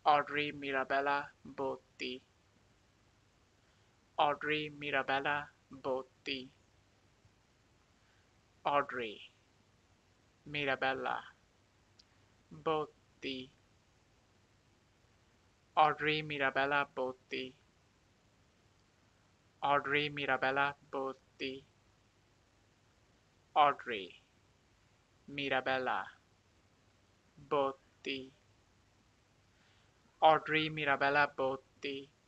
Audrey Mirabella Botti. Audrey Mirabella Botti. Audrey Mirabella Botti. Audrey Mirabella Botti. Audrey Mirabella Botti. Audrey Mirabella Botti. Audrey Mirabella Botti.